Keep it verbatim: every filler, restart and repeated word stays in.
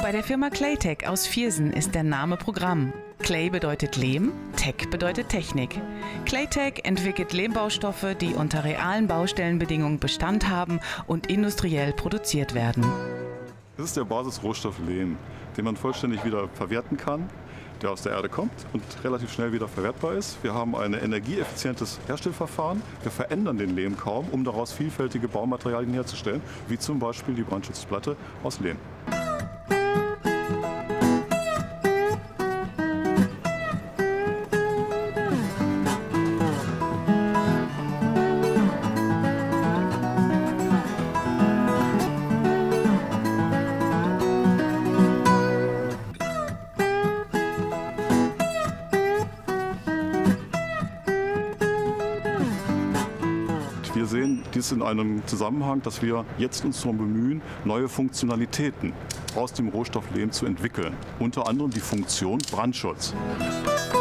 Bei der Firma Claytech aus Viersen ist der Name Programm. Clay bedeutet Lehm, Tech bedeutet Technik. Claytech entwickelt Lehmbaustoffe, die unter realen Baustellenbedingungen Bestand haben und industriell produziert werden. Das ist der Basisrohstoff Lehm, den man vollständig wieder verwerten kann, der aus der Erde kommt und relativ schnell wieder verwertbar ist. Wir haben ein energieeffizientes Herstellverfahren. Wir verändern den Lehm kaum, um daraus vielfältige Baumaterialien herzustellen, wie zum Beispiel die Brandschutzplatte aus Lehm. Wir sehen dies in einem Zusammenhang, dass wir jetzt uns darum bemühen, neue Funktionalitäten aus dem Rohstoff Lehm zu entwickeln. Unter anderem die Funktion Brandschutz.